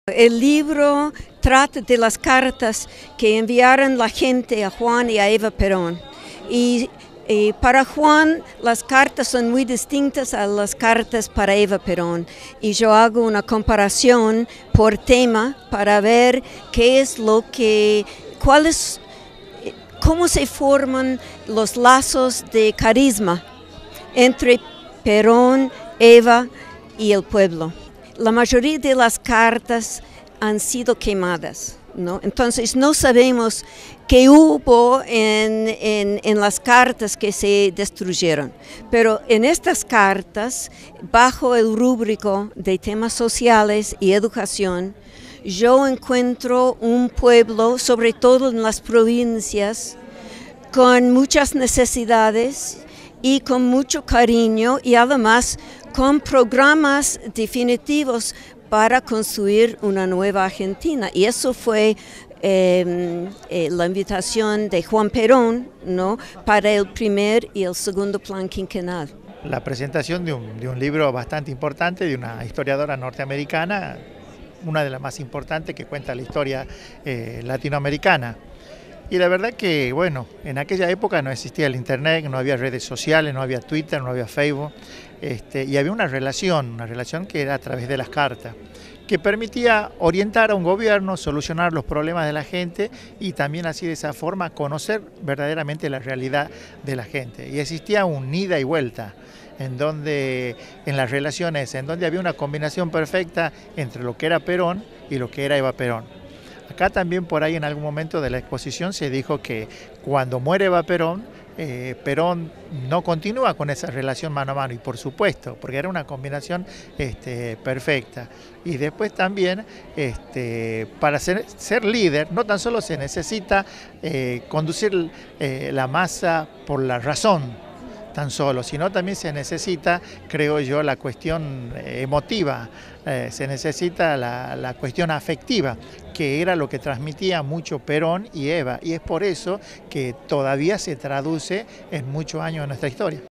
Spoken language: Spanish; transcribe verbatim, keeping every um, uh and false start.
El libro trata de las cartas que enviaron la gente a Juan y a Eva Perón. Y, y para Juan las cartas son muy distintas a las cartas para Eva Perón. Y yo hago una comparación por tema para ver qué es lo que, cuál es, cómo se forman los lazos de carisma entre Perón, Eva y el pueblo. La mayoría de las cartas han sido quemadas, ¿no? Entonces no sabemos qué hubo en, en, en las cartas que se destruyeron. Pero en estas cartas, bajo el rúbrico de temas sociales y educación, yo encuentro un pueblo, sobre todo en las provincias, con muchas necesidades y con mucho cariño y además con programas definitivos para construir una nueva Argentina. Y eso fue eh, eh, la invitación de Juan Perón, ¿no?, para el primer y el segundo plan quinquenal. La presentación de un, de un libro bastante importante de una historiadora norteamericana, una de las más importantes que cuenta la historia eh, latinoamericana. Y la verdad que, bueno, en aquella época no existía el internet, no había redes sociales, no había Twitter, no había Facebook, este, y había una relación, una relación que era a través de las cartas, que permitía orientar a un gobierno, solucionar los problemas de la gente y también así de esa forma conocer verdaderamente la realidad de la gente. Y existía un ida y vuelta, en donde, en las relaciones, en donde había una combinación perfecta entre lo que era Perón y lo que era Eva Perón. Acá también por ahí en algún momento de la exposición se dijo que cuando muere Eva Perón, eh, Perón no continúa con esa relación mano a mano, y por supuesto, porque era una combinación este, perfecta. Y después también, este, para ser, ser líder, no tan solo se necesita eh, conducir eh, la masa por la razón, tan solo, sino también se necesita, creo yo, la cuestión emotiva, eh, se necesita la, la cuestión afectiva, que era lo que transmitía mucho Perón y Eva, y es por eso que todavía se traduce en muchos años de nuestra historia.